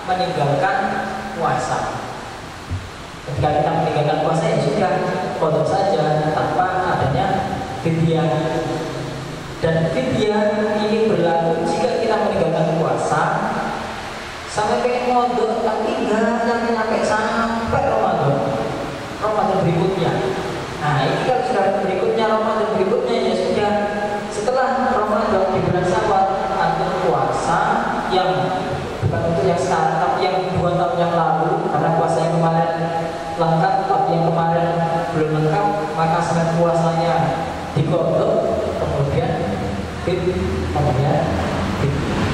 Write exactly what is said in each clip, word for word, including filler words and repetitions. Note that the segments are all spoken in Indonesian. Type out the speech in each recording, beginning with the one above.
meninggalkan puasa. Ketika kita meninggalkan puasa ya sudah qadha saja tanpa adanya fidyah. Dan fidyah ini berlaku jika kita meninggalkan puasa sampai pengen qadha tapi enggak sampai sampai Ramadan. Ramadan berikutnya. Nah, ini kalau sudah berikutnya Ramadan berikutnya ya sudah setelah Ramadan di bulan Syawal atau puasa yang bukan untuk yang sekarang tapi yang dua tahun yang lalu, karena puasa yang kemarin lengkap tapi yang kemarin belum lengkap, maka saat puasanya diqadha kemudian fit kemudian fit.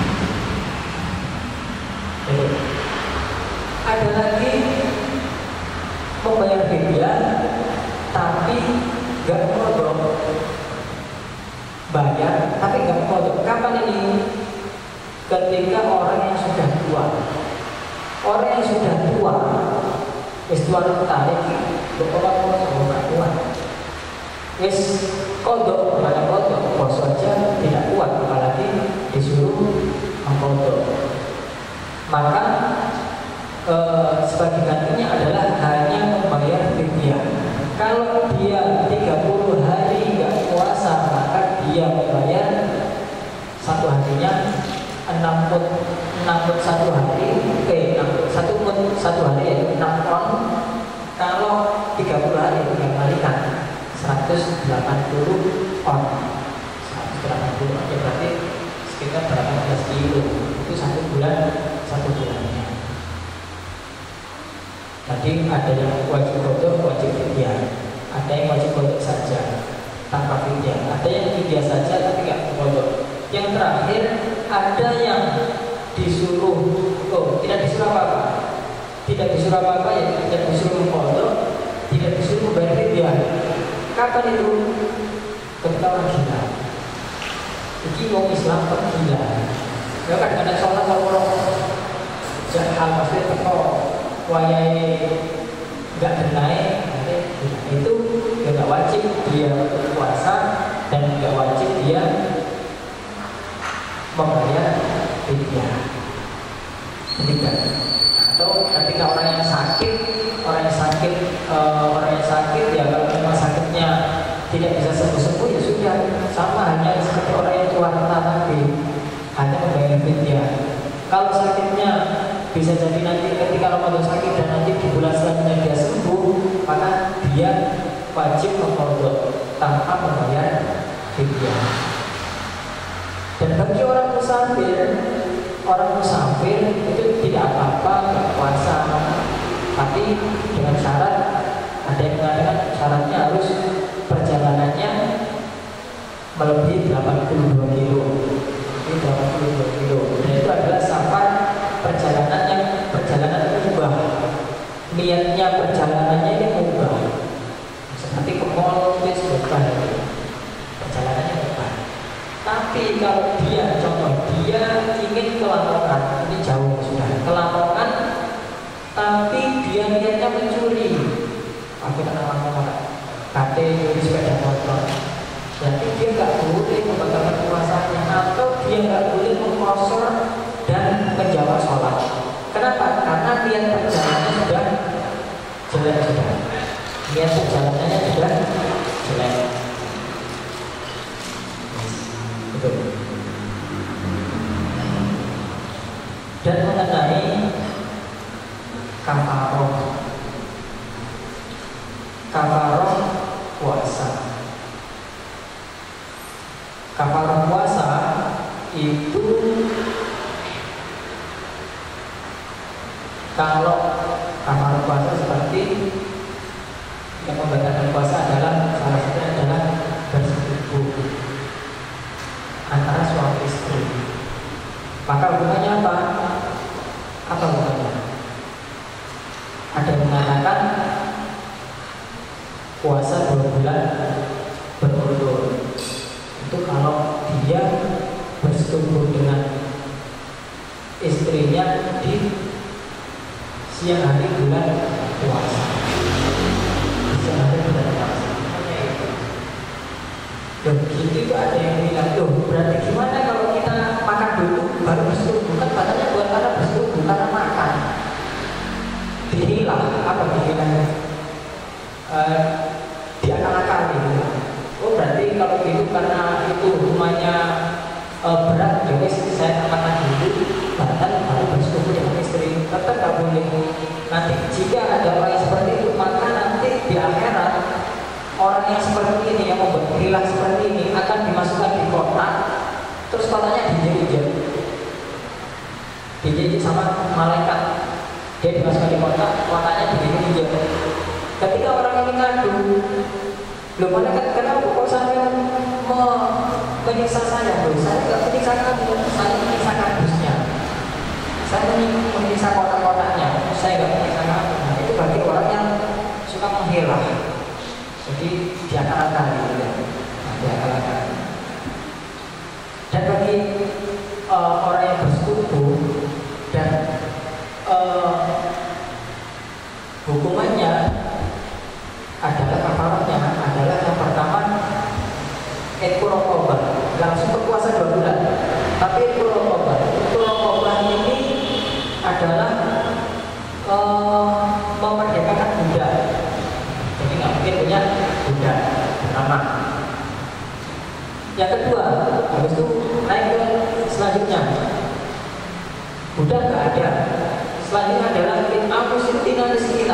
Jadi, ada lagi membayar fidyah tapi nggak qadha, bayar tapi nggak qadha. Kapan ini? Ketika orang yang sudah tua, orang yang sudah tua, wis tua tarik, berkobar sama nggak kuat, wis qadha mana qadha, poso aja tidak kuat, apalagi disuruh mengqadha. Maka eh, sebagai gantinya adalah hanya membayar fidyah. Kalau dia tiga puluh hari nggak puasa, maka dia membayar satu harinya enam pun enam pun satu hari, eh satu pun satu hari ya enam on. Kalau tiga puluh hari tiga kali kan seratus delapan puluh on, seratus delapan puluh on ya berarti sekitar delapan belas kilo. Itu satu bulan satu bulannya. Tadi ada yang wajib qadha, wajib fidyah. Ada yang wajib qadha saja tanpa fidyah. Ada yang fidyah saja tapi nggak qadha. Yang terakhir ada yang disuruh, oh tidak disuruh apa-apa, tidak disuruh apa-apa ya, tidak disuruh qadha, tidak disuruh membayar fidyah. Kapan itu? Ketika orang gila. Jadi wong Islam kok gila. Ya kan ada sholat orang jahal pasti teko wayai nggak denai, itu ya nggak wajib dia puasa dan nggak wajib dia membayar fidyah. Ketiga, atau ketika orang yang sakit, orang yang sakit, uh, orang yang sakit ya kalau memang sakitnya tidak bisa sembuh-sembuh ya sudah sama, hanya seperti orang yang tua tadi hanya membayar fidyah. Kalau sakitnya bisa jadi nanti ketika Ramadan sakit dan nanti di bulan selanjutnya dia sembuh, maka dia wajib mengqadha tanpa membayar fidyah. Dan bagi orang musafir, orang musafir itu tidak apa-apa berpuasa, tapi dengan syarat, ada yang mengatakan syaratnya harus perjalanannya melebihi delapan puluh dua kilo. Ini delapan puluh dua kilo. Dan itu adalah safar perjalanan yang perjalanan mubah. Niatnya perjalanannya ini mubah. Seperti ke mall itu mubah. Perjalanannya mubah. Tapi kalau dia contoh dia ingin ke Lamongan, ini jauh sudah ke Lamongan, tapi dia niatnya mencuri. Aku tak Lamongan, kate nyuri sepeda motor. Jadi dia nggak boleh membatalkan puasanya, atau dia nggak boleh mengkosor dan menjawab sholat. Kenapa? Karena niat perjalanannya sudah jelek sudah. Niat perjalanannya sudah jelek. Betul. Dan mengenai kafaroh, kafaroh puasa. Kafaroh puasa itu kalau kafaroh puasa seperti yang membatalkan puasa adalah salah satunya adalah bersetubuh antara suami istri. Maka hubungannya apa? Apa hubungannya? Ada yang mengatakan puasa dua bulan berturut-turut. Itu kalau dia bersetubuh dengan istrinya di siang hari bulan puasa. Di siang hari bulan puasa. Loh, gitu itu ada yang bilang, loh berarti gimana kalau kita makan dulu baru bersetubuh? Kan katanya buat karena bersetubuh karena makan. apa pikirannya? Uh, diakal-akali gitu. Oh berarti kalau gitu karena itu rumahnya uh, berat, jadi saya akan dulu bahkan baru bersekutu dengan istri. Tetap nggak boleh. Nanti jika ada orang yang seperti itu, maka nanti di akhirat orang yang seperti ini, yang membuat perilaku seperti ini akan dimasukkan di kotak, terus kotaknya dijejak, dijejak sama malaikat. Dia dimasukkan di kotak, kotaknya dijejak. Ketika orang ini ngadu, belum malaikat, kenapa kok saya menyiksa saya? Loh, saya nggak menyiksa kamu, saya menyiksa kardusnya, saya menyiksa kotak-kotaknya, saya nggak menyiksa kamu. Nah, itu bagi orang yang suka menghilangkan. Jadi diakal-akal gitu ya, nah, diakal-akal. Dan bagi uh, orang yang bersekutu dan uh, hukumannya adalah kafaratnya adalah yang pertama ekurokobah, langsung berpuasa dua bulan. Tapi ekurokobah, ekurokobah ini adalah uh, memerdekakan budak. Jadi nggak mungkin punya budak pertama. Yang kedua, habis itu naik ke selanjutnya. Budak nggak ada. Selanjutnya adalah amusitina miskinah.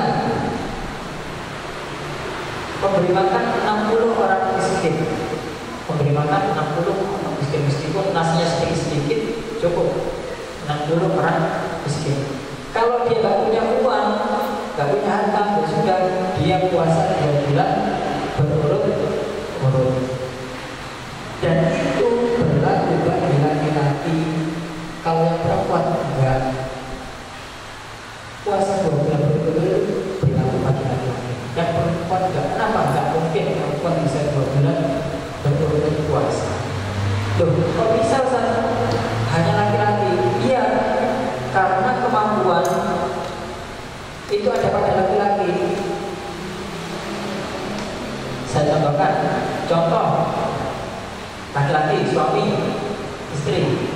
Memberi makan enam puluh orang miskin. Memberi makan enam puluh orang miskin, meskipun nasinya sedikit-sedikit cukup. enam puluh orang miskin. Kalau dia nggak punya uang, nggak punya harta, ya sudah dia puasa dua bulan berurut-urut. Dan itu berlaku bagi laki-laki. Kalau yang perempuan enggak, puasa dua bulan berurut-urut berlaku bagi laki-laki. Yang perempuan enggak, kenapa? Enggak mungkin perempuan bisa dua bulan berurut-urut puasa. Loh, kok bisa Ustaz? Hanya laki-laki? Iya, karena kemampuan itu ada pada laki-laki. Saya contohkan, contoh laki-laki, suami, istri.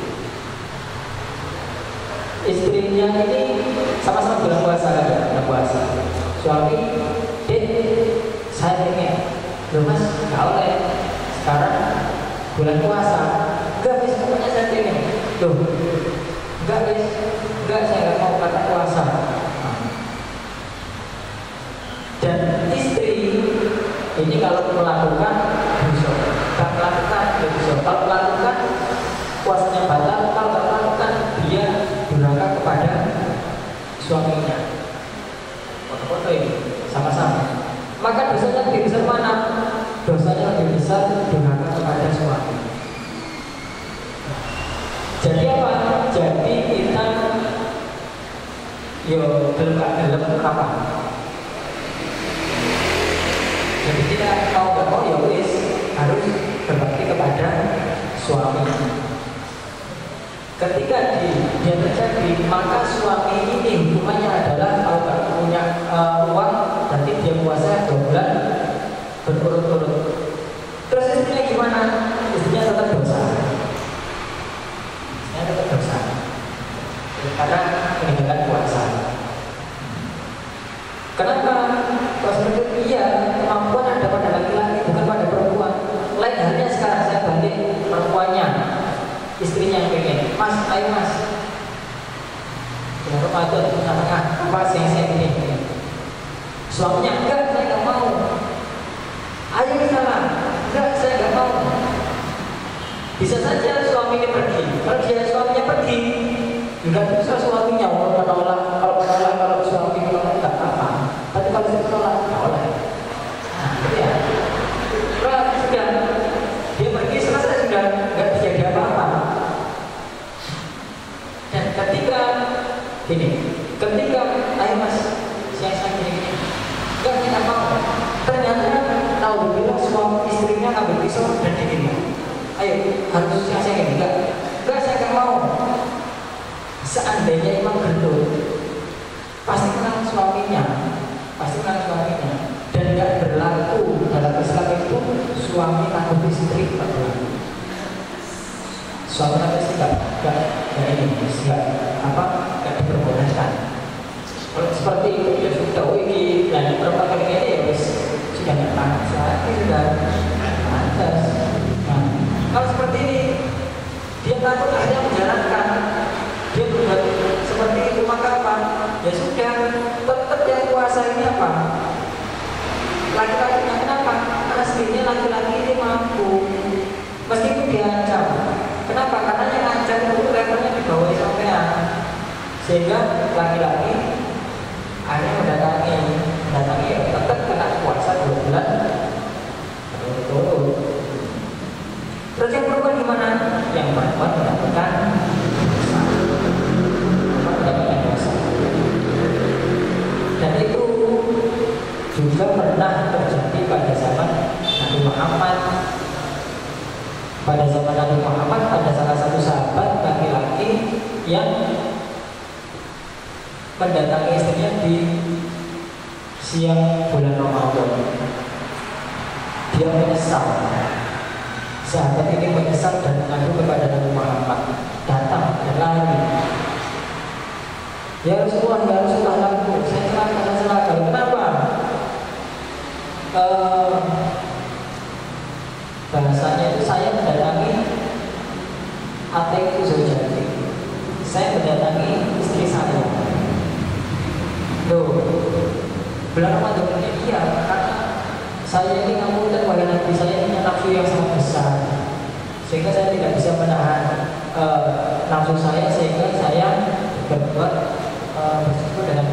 Istrinya ini sama-sama bulan puasa kan ya, bulan puasa. Suami, deh, saya pengen, loh mas, nggak oleh. Sekarang bulan puasa, enggak bis, pokoknya saya pengen. Loh, enggak bis, enggak saya nggak mau kata puasa. Dan istri ini kalau melakukan dosa, tak melakukan dosa, kalau melakukan puasanya batal, kalau tak melakukan dia durhaka kepada suaminya. Foto-foto ini sama-sama. Maka dosanya lebih besar mana? Dosanya lebih besar durhaka kepada suami. Jadi apa? Jadi kita yo gelap-gelap apa? Jadi kita mau gak mau ya wis harus berbakti kepada suami. Ketika di, dia terjadi, maka suami ini hukumannya adalah kalau gak punya uh, uang, nanti dia puasa dua bulan berurut-urut. Terus istrinya gimana? Istrinya tetap dosa. Istrinya tetap dosa karena meninggalkan puasa. Kenapa? Kalau seperti itu, iya, kemampuan ada pada laki-laki, bukan pada perempuan. Lain halnya sekarang saya balik perempuannya, istrinya yang pengen, mas, ayo mas, dengan Ramadan tengah-tengah, apa sih yang saya ingin? Suaminya enggak, saya nggak mau. Ayo ke sana, enggak, saya nggak mau. Bisa saja suaminya pergi, kalau dia suaminya pergi, juga bisa suaminya kalau menolak, kalau menolak, kalau suami menolak enggak apa. Tapi kalau saya menolak, nggak boleh. Nah, gitu ya. Kalau sudah dia pergi selesai, sudah nggak terjadi apa-apa. Dan ketika ini, ketika ayo mas, siang siang gini gini, nggak kita mau. Ternyata tahu bilang suami istrinya ngambil pisau dan digini. Ayo harus siang siang gini, nggak, nggak saya nggak mau. Seandainya emang gendut, pasti kenal suaminya. Pasti kan suaminya, dan nggak berlaku dalam Islam itu suami takut istri tak berlaku. Suami takut istri nggak nggak ini nggak apa nggak diperbolehkan. Kalau seperti itu ya sudah siapa? Laki-lakinya. Kenapa? Karena sebenarnya laki-laki ini mampu, meskipun diancam. Kenapa? Karena yang ancam itu levelnya di bawah sampean, sehingga laki-laki hanya mendatangi, mendatangi ya tetap kena puasa dua bulan berturut-turut. Terus yang perempuan gimana? Yang perempuan mendapatkan mendapatkan dosa. Dan itu juga pernah terjadi pada zaman Nabi Muhammad. Pada zaman Nabi Muhammad ada salah satu sahabat laki-laki yang mendatangi istrinya di siang bulan Ramadan. Dia menyesal. Sahabat ini menyesal dan mengadu kepada Nabi Muhammad. Datang dan lari. Ya Rasulullah, ya Rasulullah, laku. Saya celaka, saya celaka. Kenapa? Uh, bahasanya itu saya mendatangi ateku zojati. Saya mendatangi istri saya. Loh, bulan Ramadan ini iya, karena saya ini ngamu dan wahai Nabi, saya punya nafsu yang sangat besar, sehingga saya tidak bisa menahan uh, nafsu saya, sehingga saya berbuat uh, bersyukur dengan